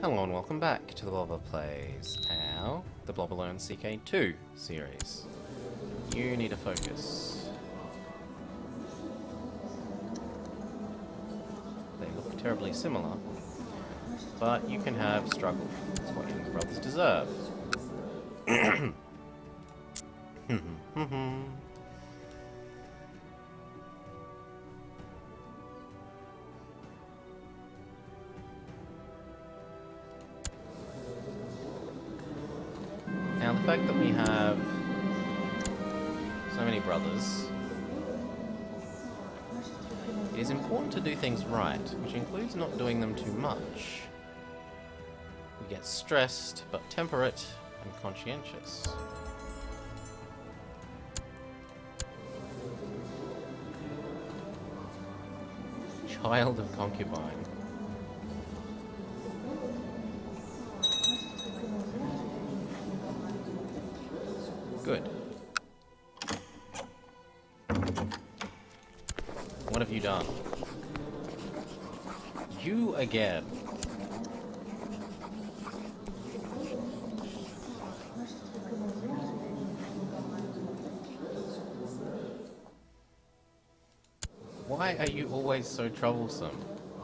Hello and welcome back to the Blobber Plays, the Blobber Learns CK2 series. You need to focus. They look terribly similar, but you can have struggle. It's what young brothers deserve. Now, the fact that we have so many brothers, it is important to do things right, which includes not doing them too much. We get stressed, but temperate and conscientious. Child of concubine. Good. What have you done? You again. Why are you always so troublesome?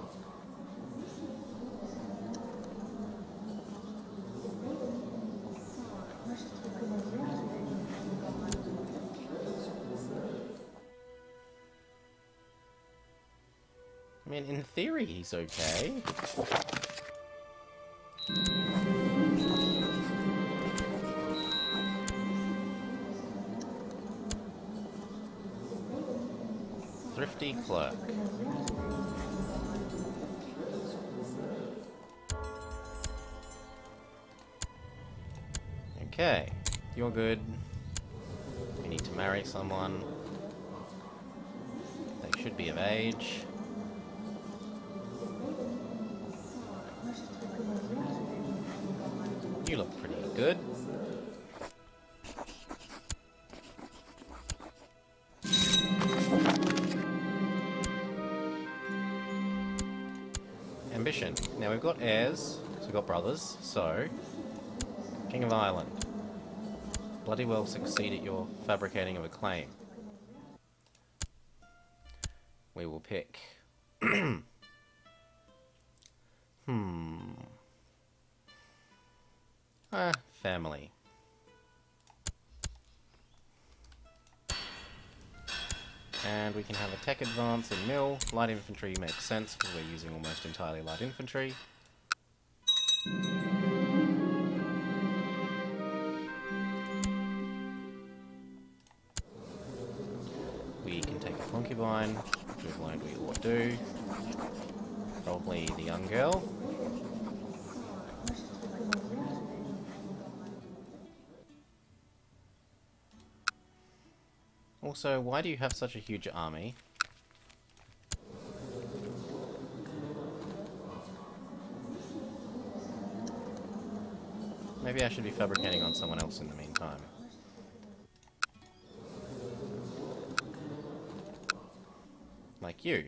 I mean, in theory, he's okay. Thrifty clerk. Okay, you're good. You need to marry someone. They should be of age. You look pretty good. Ambition. Now we've got heirs, so we've got brothers, so... King of Ireland. Bloody well succeed at your fabricating of a claim. We will pick... family. And we can have a tech advance in mill. Light infantry makes sense because we're using almost entirely light infantry. We can take a concubine, which we've learned we ought to do. Probably the young girl. Also, why do you have such a huge army? Maybe I should be fabricating on someone else in the meantime. Like you.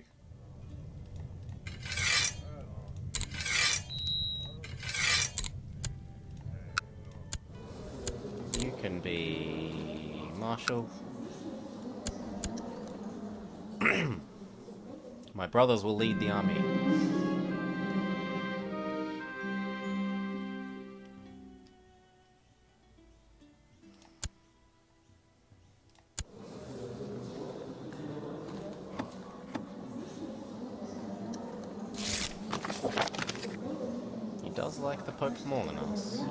You can be Marshal. My brothers will lead the army. He does like the Pope more than us.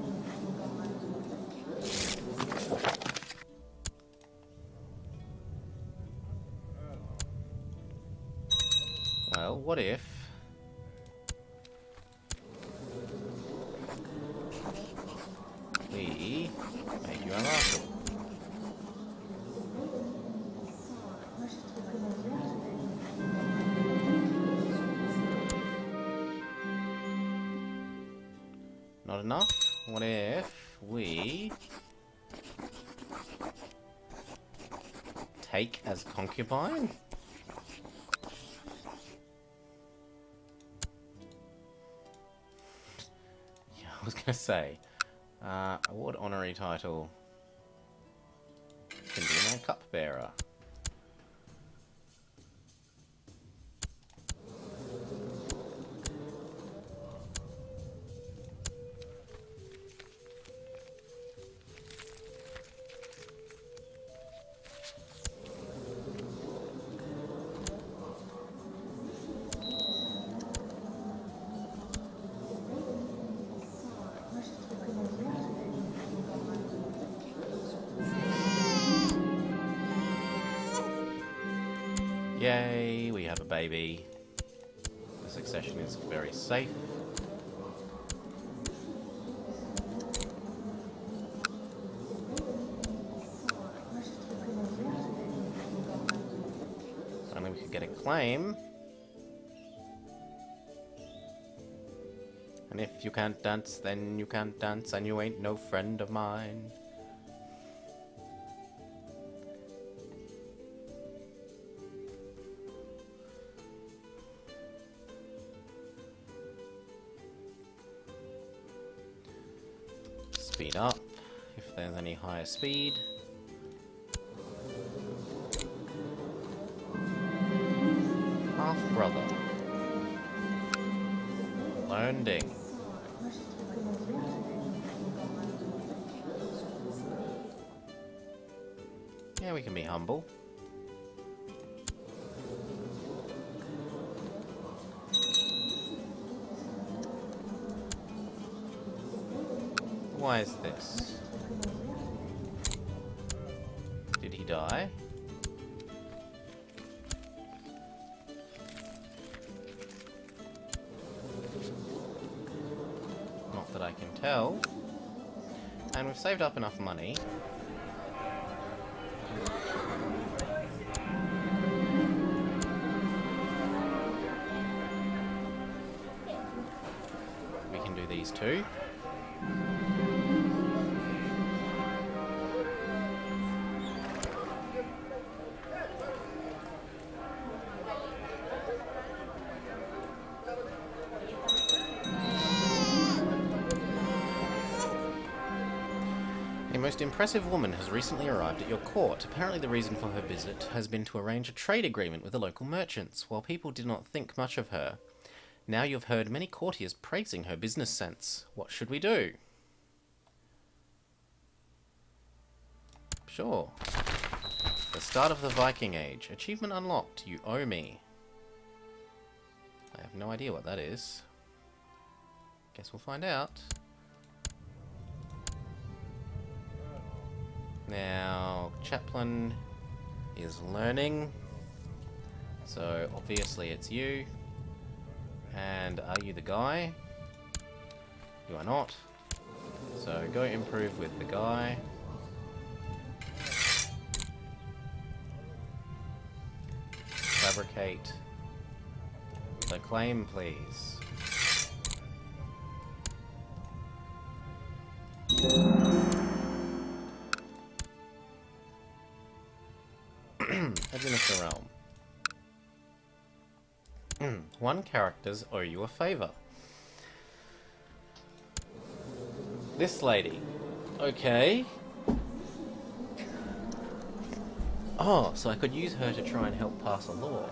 Well, what if... we made you a marshal? Not enough? What if we... take as concubine? was going to say. Award honorary title. Convener Cupbearer. Yay, we have a baby. The succession is very safe. Only we could get a claim. And if you can't dance, then you can't dance, and you ain't no friend of mine. Speed up, if there's any higher speed. Half-brother. Learning. Yeah, we can be humble. Why is this? Did he die? Not that I can tell. And we've saved up enough money. We can do these two. A most impressive woman has recently arrived at your court. Apparently the reason for her visit has been to arrange a trade agreement with the local merchants, while people did not think much of her. Now you've heard many courtiers praising her business sense. What should we do? Sure. The start of the Viking Age. Achievement unlocked. You owe me. I have no idea what that is. Guess we'll find out. Now, Chaplain is learning. So, obviously it's you. And are you the guy? You are not. So, go improve with the guy. Fabricate the claim, please. Administer realm. One characters owe you a favor. This lady. Okay. Oh, so I could use her to try and help pass a law.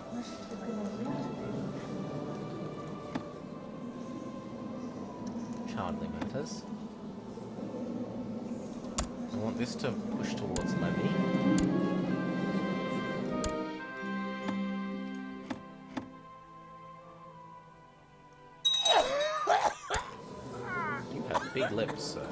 Childly matters. I want this to push towards levy. You have big lips, sir.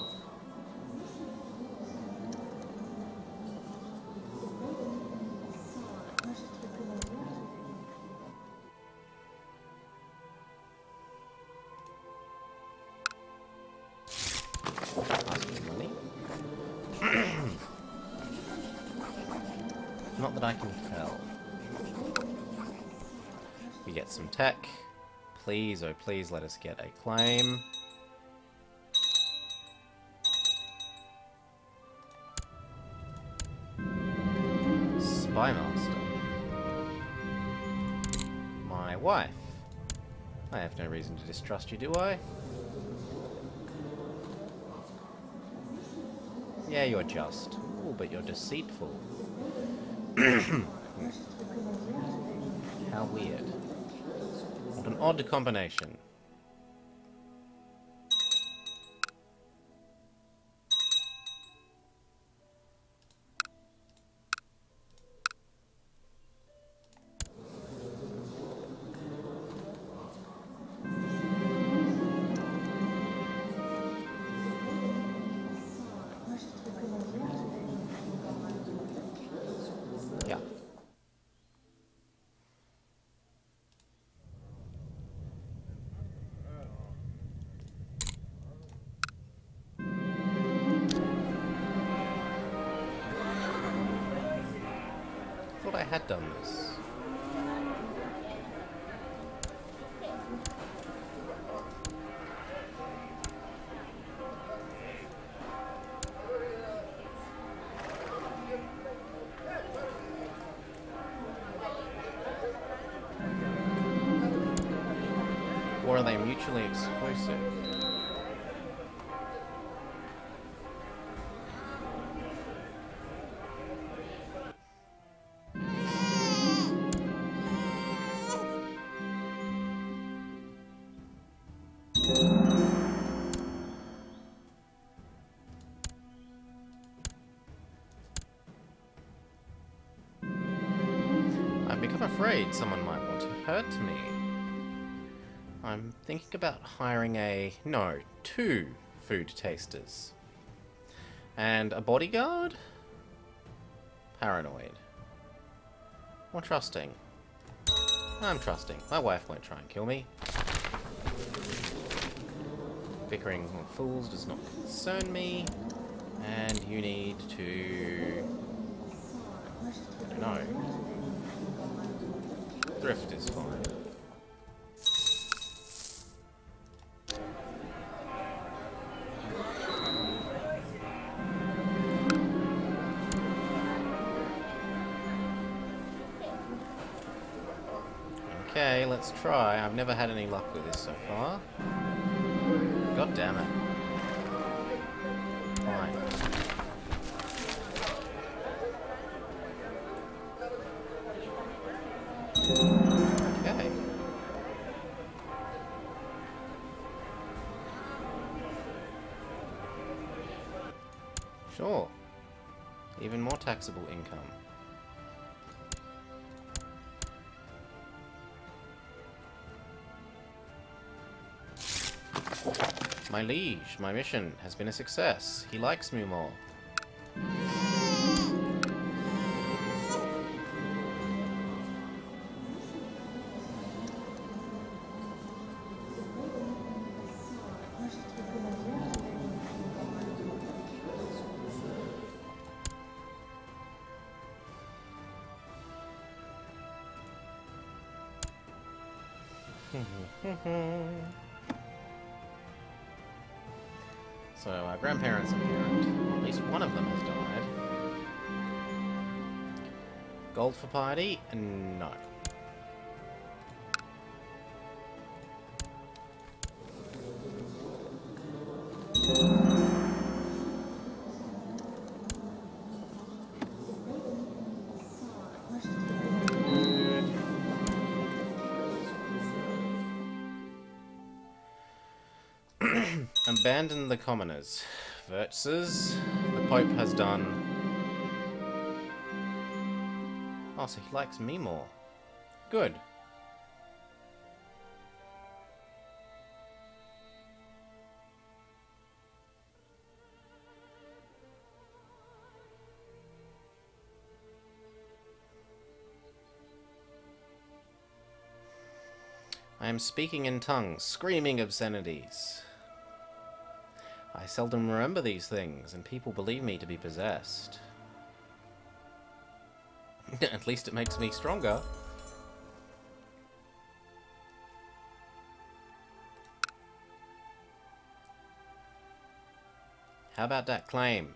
Not that I can tell. We get some tech. Please, oh please, let us get a claim. Spymaster. My wife. I have no reason to distrust you, do I? Yeah, you're just. Ooh, but you're deceitful. How weird. What an odd combination. Yeah. Thought I had done this. Or are they mutually exclusive? I've become afraid someone might want to hurt me. I'm thinking about hiring two food tasters. And a bodyguard? Paranoid. Or trusting? I'm trusting. My wife won't try and kill me. Bickering with fools does not concern me. And you need to... I don't know. Thrift is fine. Okay, let's try. I've never had any luck with this so far. God damn it. Fine. Okay. Sure. Even more taxable income. My liege, my mission has been a success. He likes me more. So, our grandparents and parent, at least one of them has died. Gold for piety? No. Abandon the commoners. Versus, the Pope has done... Oh, so he likes me more. Good. I am speaking in tongues, screaming obscenities. I seldom remember these things, and people believe me to be possessed. At least it makes me stronger. How about that claim?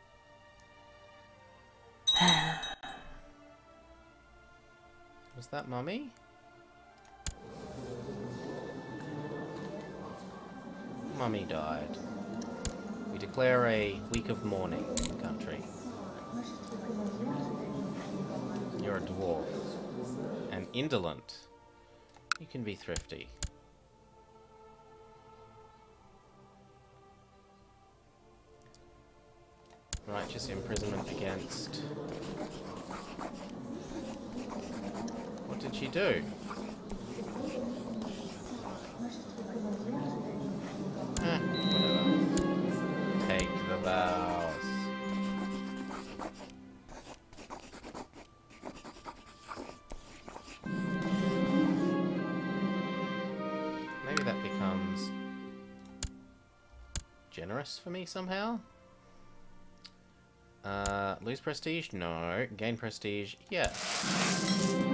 Was that Mummy? Mummy died. We declare a week of mourning in the country. You're a dwarf. And indolent. You can be thrifty. Righteous imprisonment against... What did she do? Whatever. Take the vows. Maybe that becomes generous for me somehow? Lose prestige? No. Gain prestige? Yes. You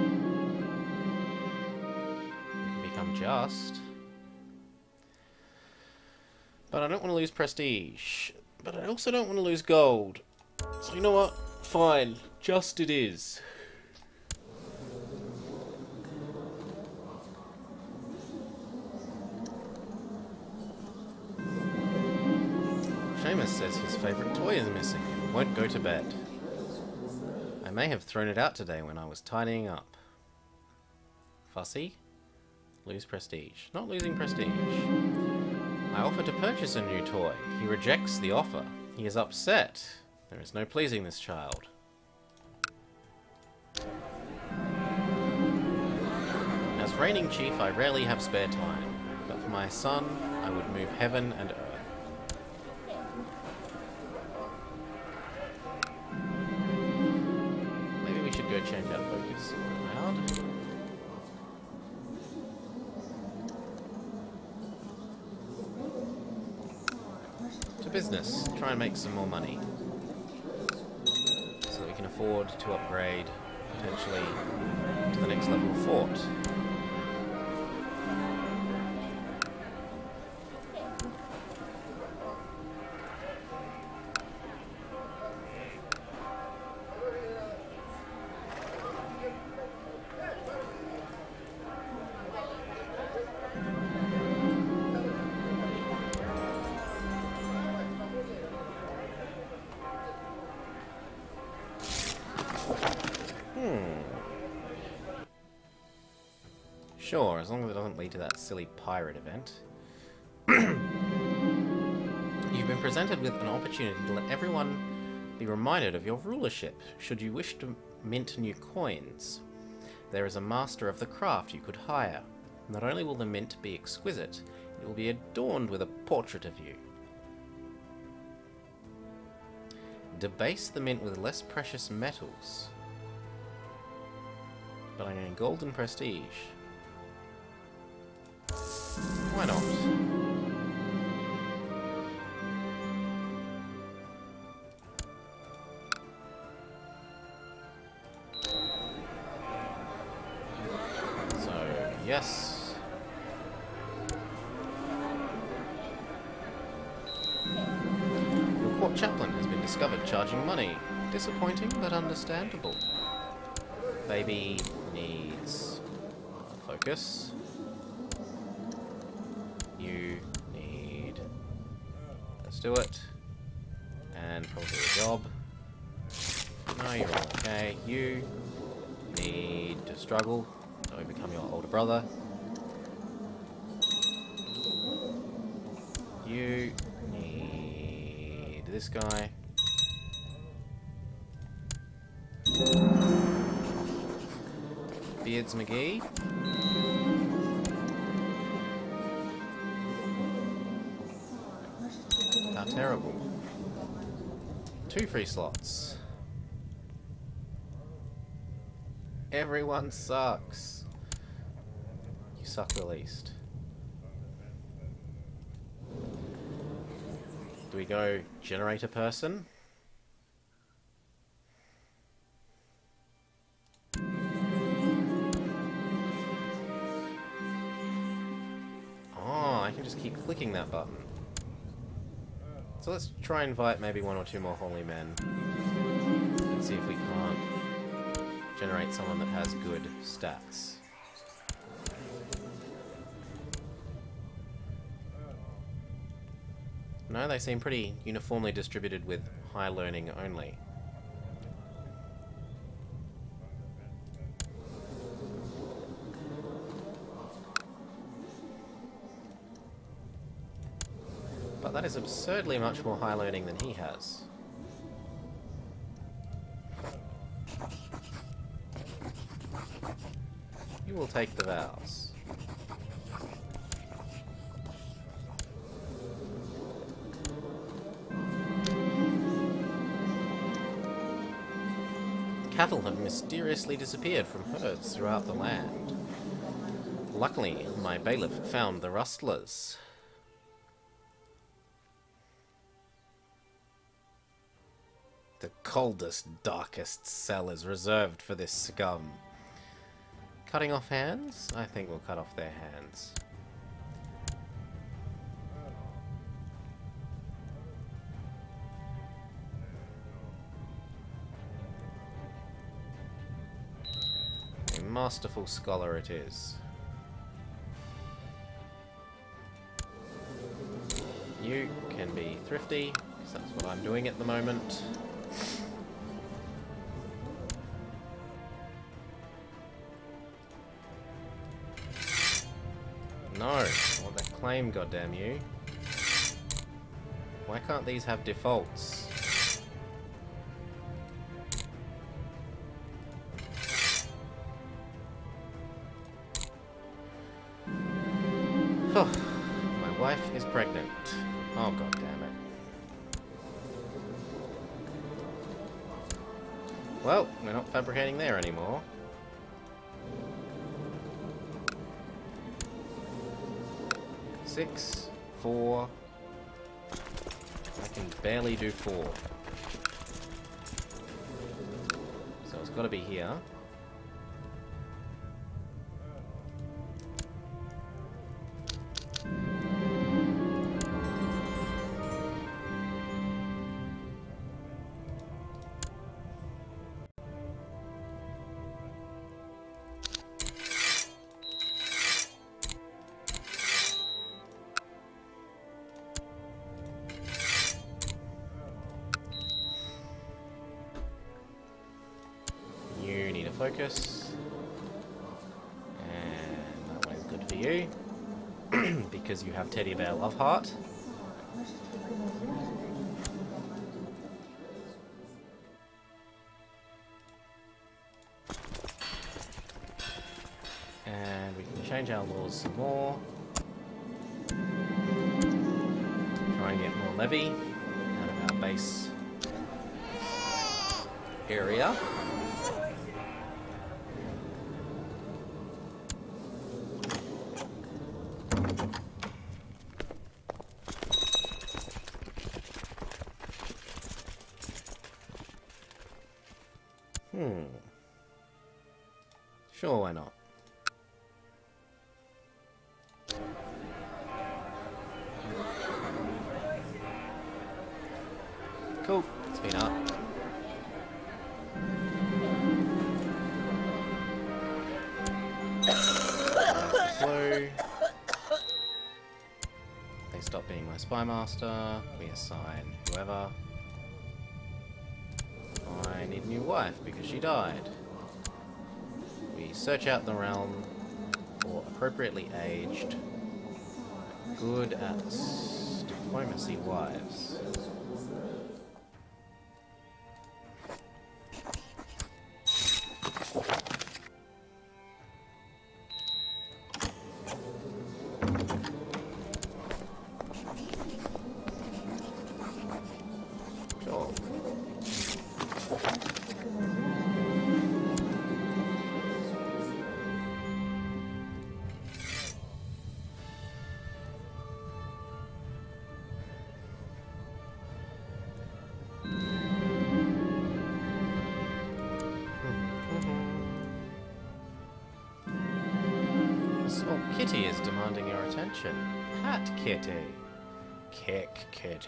can become just. But I don't want to lose prestige. But I also don't want to lose gold. So you know what? Fine. Just it is. Seamus says his favourite toy is missing and won't go to bed. I may have thrown it out today when I was tidying up. Fussy? Lose prestige. Not losing prestige. I offer to purchase a new toy. He rejects the offer. He is upset. There is no pleasing this child. As reigning chief, I rarely have spare time. But for my son, I would move heaven and earth. Maybe we should go change our focus around. To business. Try and make some more money. So that we can afford to upgrade, potentially, to the next level of fort. Sure, as long as it doesn't lead to that silly pirate event. You've been presented with an opportunity to let everyone be reminded of your rulership, should you wish to mint new coins. There is a master of the craft you could hire. Not only will the mint be exquisite, it will be adorned with a portrait of you. Debase the mint with less precious metals. But I gain gold and prestige. Why not? So, yes. Your court chaplain has been discovered charging money. Disappointing, but understandable. Baby needs focus. You need... Let's do it. And probably a job. No, you're all okay. You need to struggle to overcome your older brother. You need this guy. Beards McGee. How terrible. 2 free slots. Everyone sucks. You suck the least. Do we go generate a person? Oh, I can just keep clicking that button. So let's try and invite maybe 1 or 2 more holy men. And see if we can't generate someone that has good stats. No, they seem pretty uniformly distributed with high learning only. But that is absurdly much more high learning than he has. You will take the vows. Cattle have mysteriously disappeared from herds throughout the land. Luckily, my bailiff found the rustlers. The coldest, darkest cell is reserved for this scum. Cutting off hands? I think we'll cut off their hands. A masterful scholar it is. You can be thrifty, because that's what I'm doing at the moment. No, I want that claim, goddamn you. Why can't these have defaults? My wife is pregnant. Oh, god damn it. Well, we're not fabricating there anymore. Six, 4. I can barely do 4. So it's got to be here. Focus, and that one's good for you because you have Teddy Bear Love Heart. And we can change our laws some more. Try and get more levy out of our base area. Sure, why not? Cool, it's been up. Flow. They stop being my spy master. We assign whoever. I need a new wife because she died. We search out the realm for appropriately aged, good at diplomacy wives. Sure. Oh, Kitty is demanding your attention. Pat Kitty. Kick Kitty.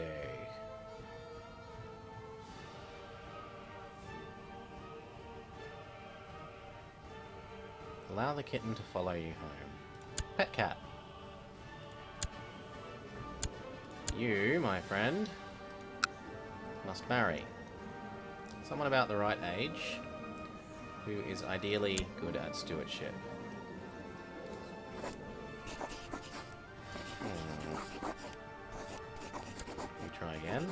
Allow the kitten to follow you home. Pet cat. You, my friend, must marry someone about the right age who is ideally good at stewardship. You try again.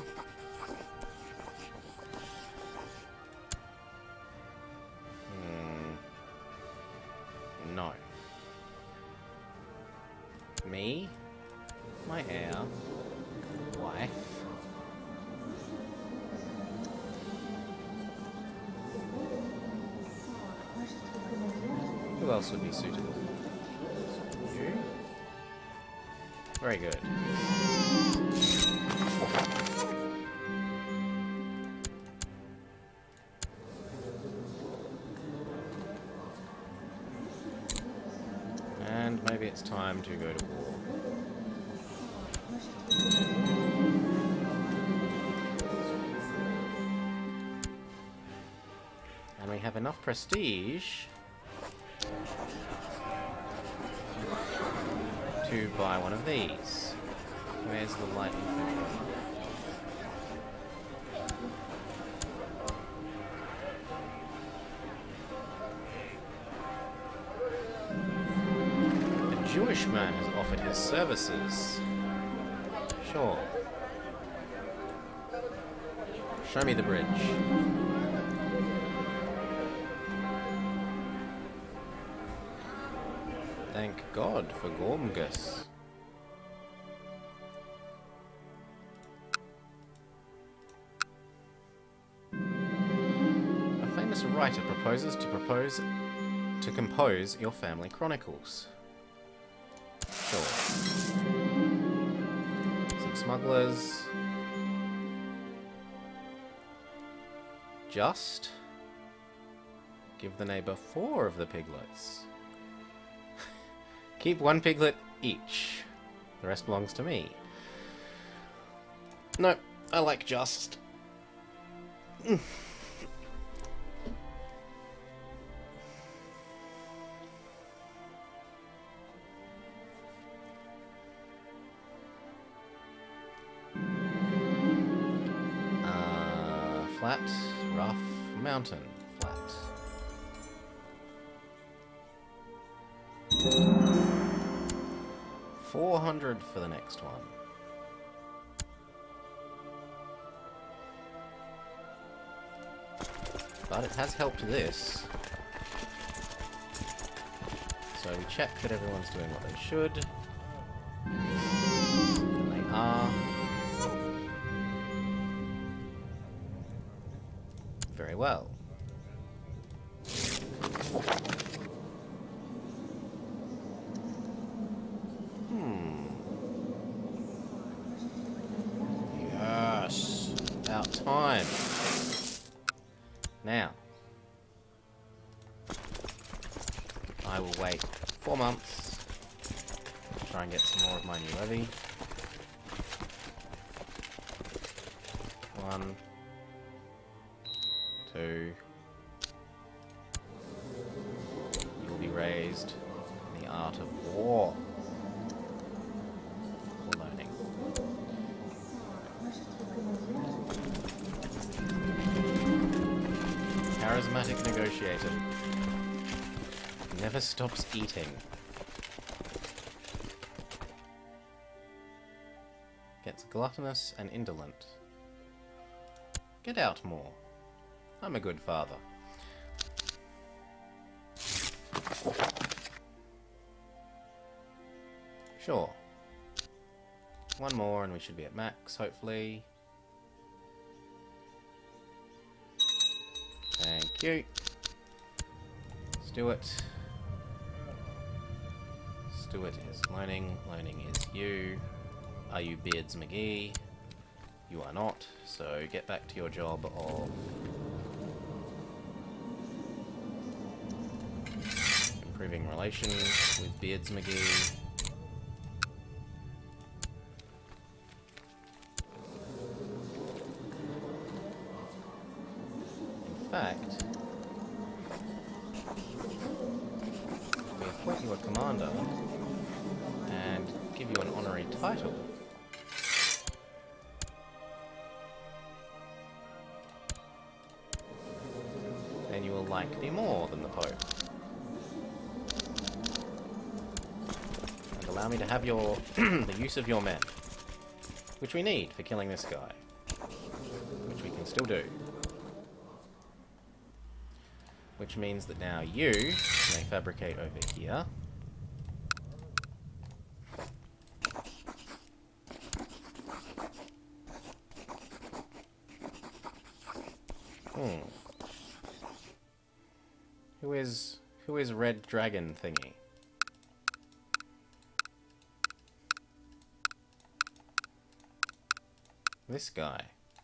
No. Me, my heir, wife. Who else would be suitable? You? Very good. And maybe it's time to go to war. And we have enough prestige to buy one of these. Where's the light infantry? A Jewish man has offered his services. Sure. Show me the bridge. Thank God for Gormgus. A famous writer proposes to compose your family chronicles. Sure. Some smugglers. Just give the neighbor 4 of the piglets. Keep 1 piglet each. The rest belongs to me. No, I like just. Flat, rough, mountain, flat. $400 for the next one. But it has helped this. So we check that everyone's doing what they should. And they are. Very well. Yes. About time. Now. I will wait 4 months. Try and get some more of my new levy. 1, 2. You will be raised in the art of war. For learning. Charismatic negotiator. Never stops eating. Gets gluttonous and indolent. Get out more. I'm a good father. Sure. 1 more and we should be at max, hopefully. Thank you. Stuart. Stuart is learning. Learning is you. Are you Beards McGee? You are not, so get back to your job of improving relations with Beards McGee. In fact, we appoint you a commander and give you an honorary title. rank be more than the Pope. And allow me to have your the use of your men. Which we need for killing this guy. Which we can still do. Which means that now you may fabricate over here. Who is Red Dragon thingy? This guy.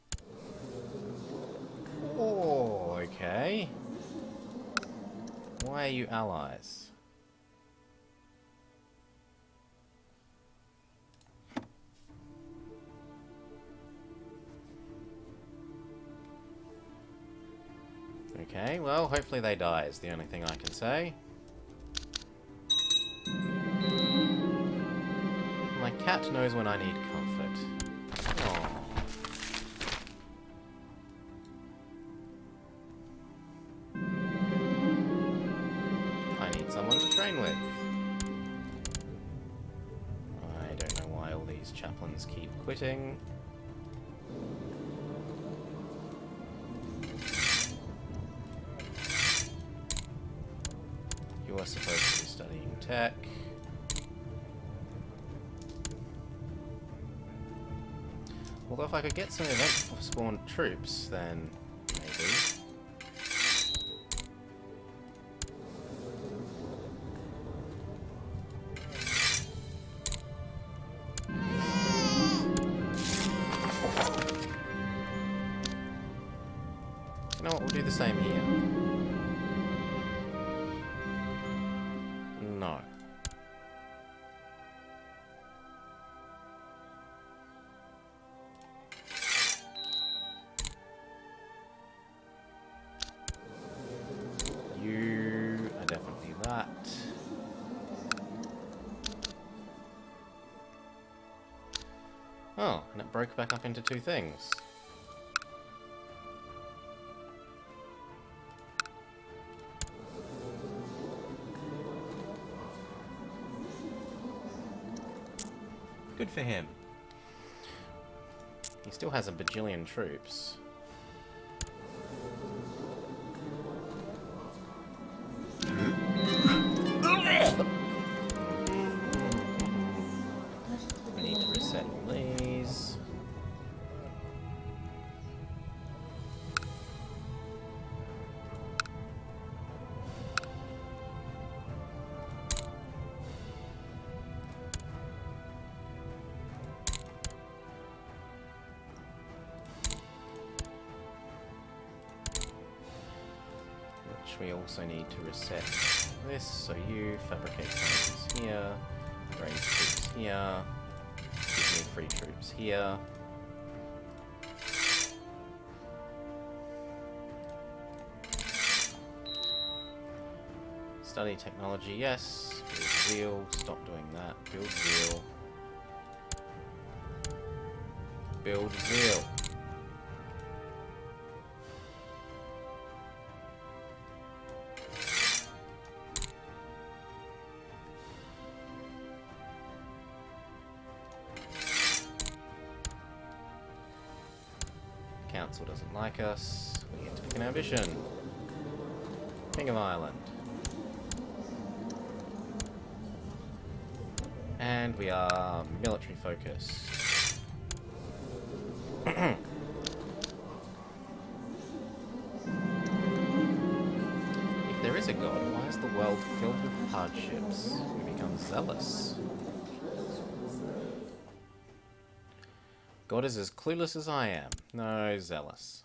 Oh, okay. Why are you allies? Okay, well, hopefully they die is the only thing I can say. My cat knows when I need comfort. Aww. I need someone to train with. I don't know why all these chaplains keep quitting. You are supposed to be studying tech. Although if I could get some event spawned troops, then maybe. You know what, we'll do the same here. No. You are definitely that. Oh, and it broke back up into two things. Good for him. He still has a bajillion troops. We need to reset all these. We also need to reset this, so you fabricate things here, raise troops here, give me free troops here. Study technology, yes. Build zeal, stop doing that. Build zeal. Build zeal. Council doesn't like us. We get to pick an ambition. King of Ireland. And we are military focused. If there is a god, why is the world filled with hardships? We become zealous. God is as clueless as I am. No, zealous.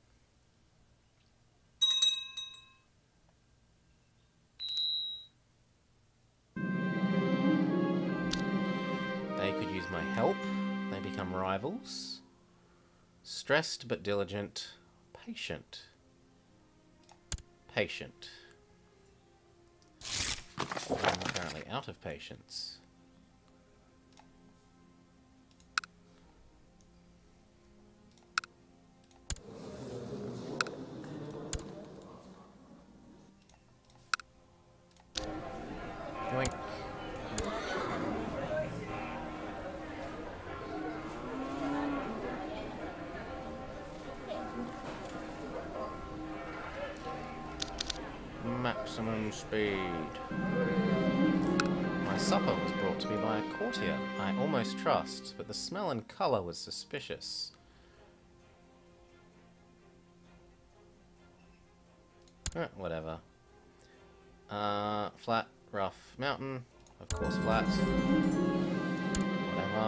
They could use my help. They become rivals. Stressed but diligent. Patient. Patient. I'm apparently out of patience. maximum speed. My supper was brought to me by a courtier I almost trust, but the smell and colour was suspicious. Whatever. Flat, rough, mountain. Of course flat. Whatever.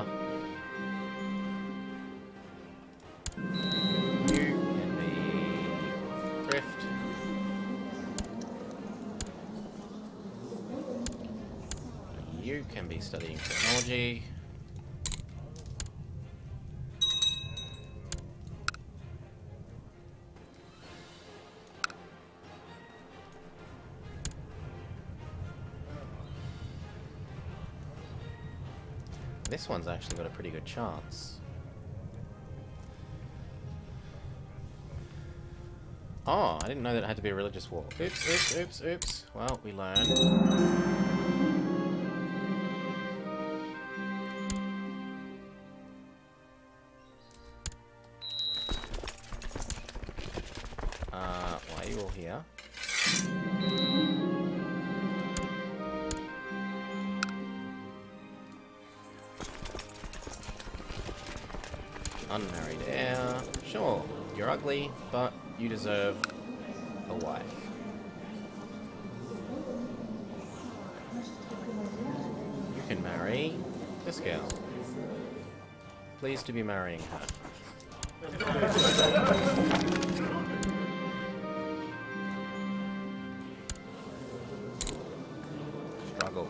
You can be thrift. You can be studying technology. This one's actually got a pretty good chance. Oh, I didn't know that it had to be a religious war. Oops, oops, oops, oops. Well, we learn. Why are you all here? Unmarried heir. Sure, you're ugly, but you deserve a wife. You can marry this girl. Pleased to be marrying her. Struggle.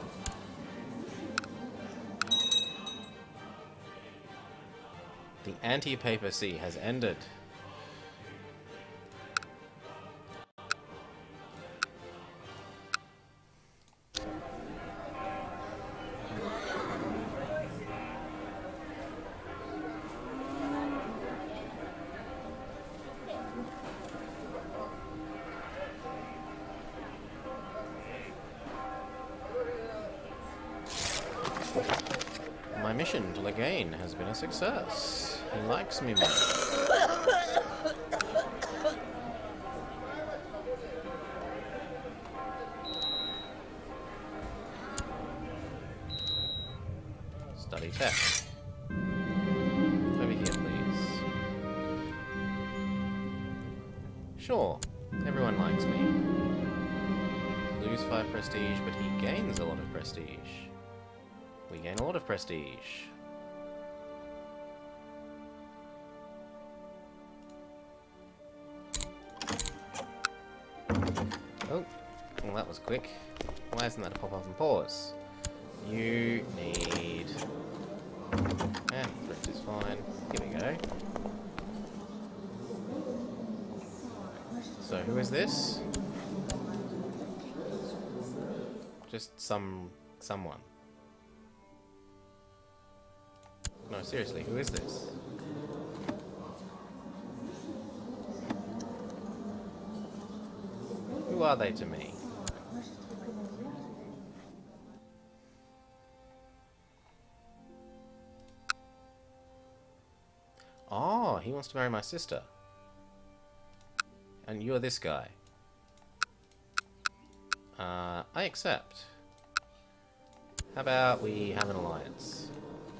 The anti-papacy has ended. My mission to Lagain has been a success. He likes me more. Study tech. Over here, please. Sure, everyone likes me. Lose 5 prestige, but he gains a lot of prestige. We gain a lot of prestige. Oh, well that was quick. Why isn't that a pop up and pause? You need... thrift is fine. Here we go. So who is this? Just someone. No, seriously, who is this? Who are they to me? Oh, he wants to marry my sister. And you're this guy. I accept. How about we have an alliance?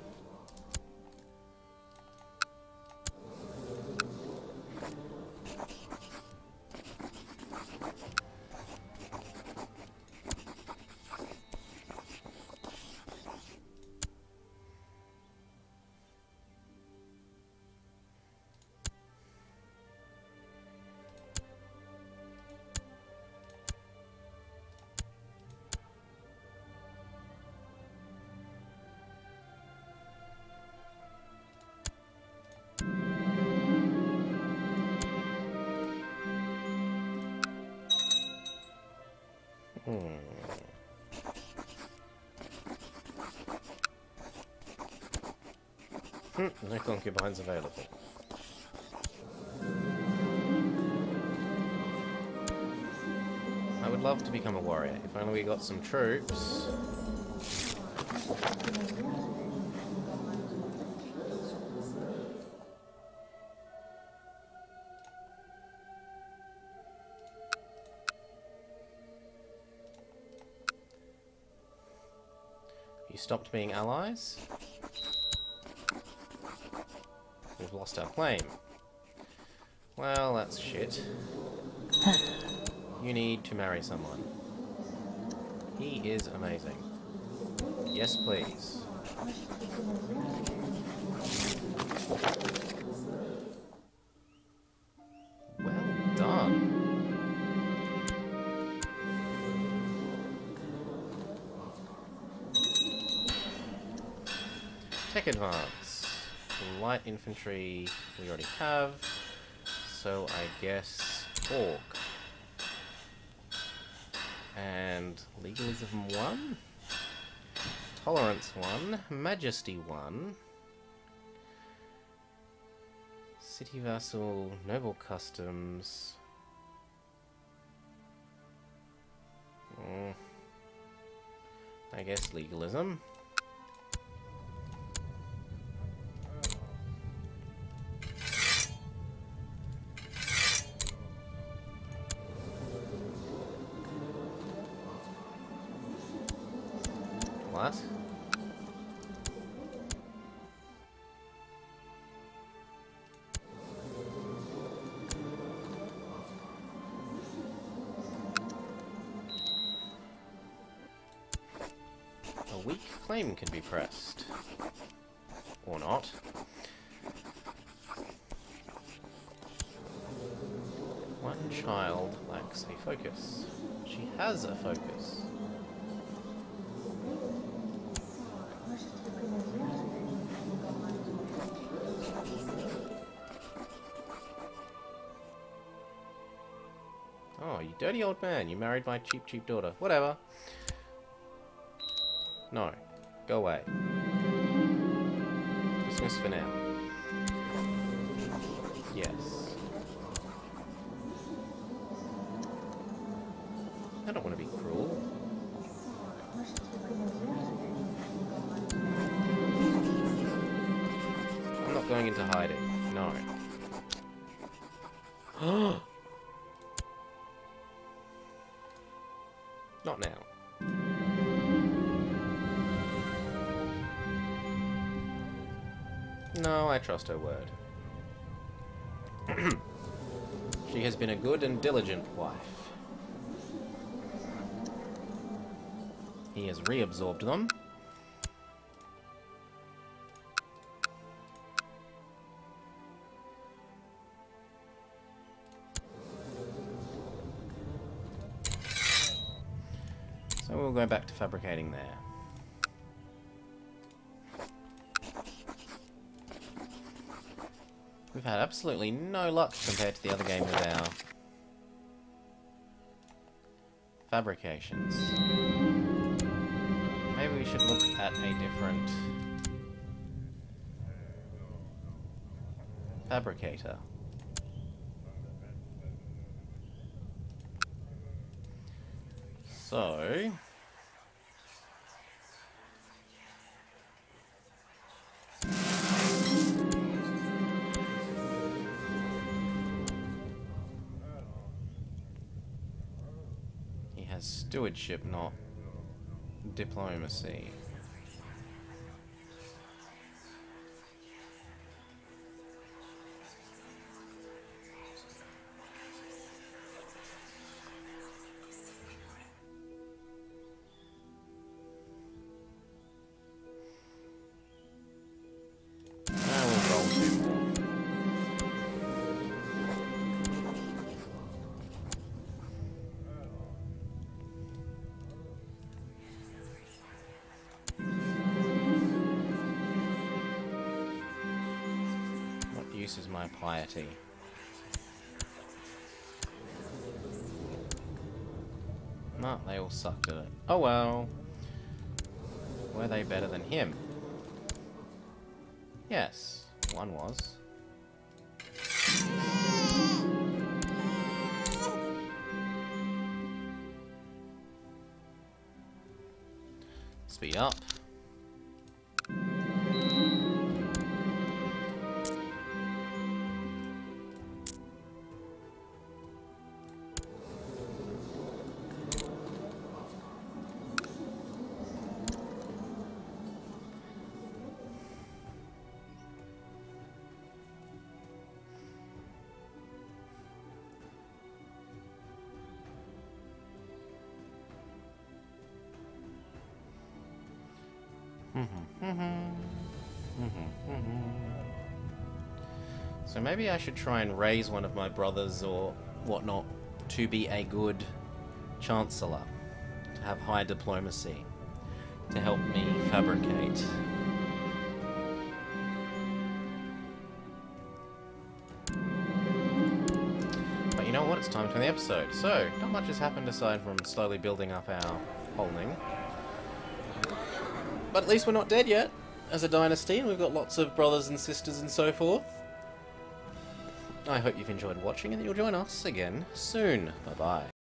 No concubines available. I would love to become a warrior, if only we got some troops. You stopped being allies? We've lost our claim. Well, that's shit. You need to marry someone. He is amazing. Yes, please. Well done. Tech advance. Light infantry we already have. So I guess orc. And legalism 1. Tolerance 1. Majesty 1. City vassal, noble customs. I guess legalism. What? A weak claim can be pressed. Or not. One child lacks a focus. She has a focus. Oh, you dirty old man. You married my cheap, cheap daughter. Whatever. No. Go away. Dismiss for now. Yes. I don't want to be cruel. I'm not going into hiding. No. Not now. No, I trust her word. She has been a good and diligent wife. He has reabsorbed them. So we'll go back to fabricating there. We've had absolutely no luck compared to the other game with our fabrications. Maybe we should look at a different fabricator. So he has stewardship, not diplomacy. Is my piety. No, they all sucked at it. Oh well. Were they better than him? Yes, one was. Speed up. So maybe I should try and raise one of my brothers or whatnot to be a good Chancellor, to have high diplomacy, to help me fabricate. But you know what? It's time to end the episode. So, not much has happened aside from slowly building up our holding. But at least we're not dead yet as a dynasty, and we've got lots of brothers and sisters and so forth. I hope you've enjoyed watching and that you'll join us again soon. Bye-bye.